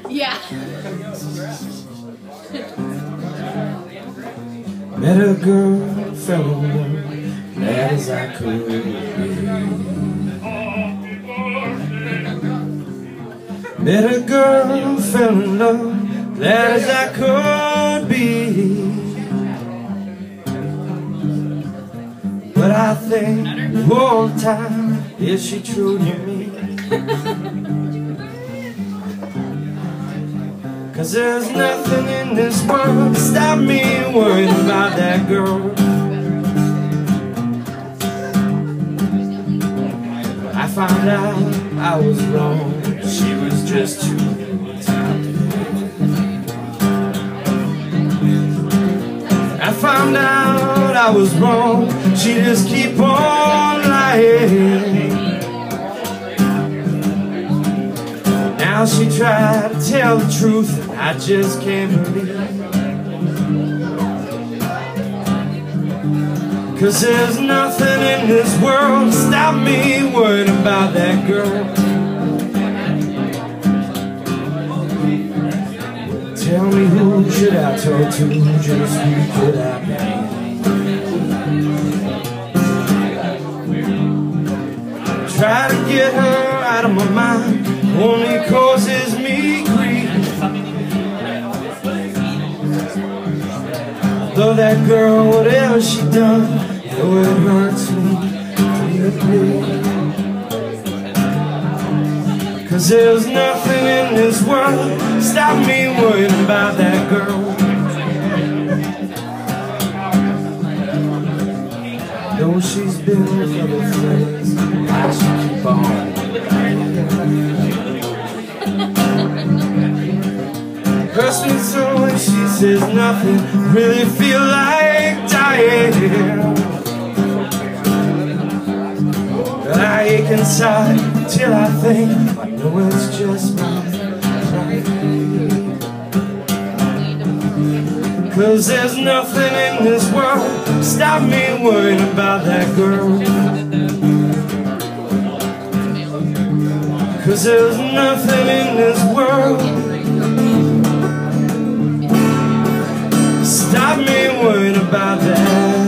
Yeah. Met a girl, fell in love, glad as I could be. Met a girl, fell in love, glad as I could be. But I think all the time, is she true to me? 'Cause there's nothing in this world to stop me worrying about that girl. I found out I was wrong, she was just too talented. I found out I was wrong, she just keep on lying. Now she tried to tell the truth, and I just can't believe. 'Cause there's nothing in this world to stop me worrying about that girl. Tell me, who should I talk to, just who could I be? Try to get her out of my mind, only causes me grief. Though that girl, whatever she done, though it hurts me deeply. 'Cause there's nothing in this world stop me worrying about that girl. Though she's been with other friends, I should keep on. Hurts me so when she says nothing, really feel like dying. But I ache inside till I think I know it's just my pride. 'Cause there's nothing in this world stop me worrying about that girl. 'Cause there's nothing in this world stop me worrying about that.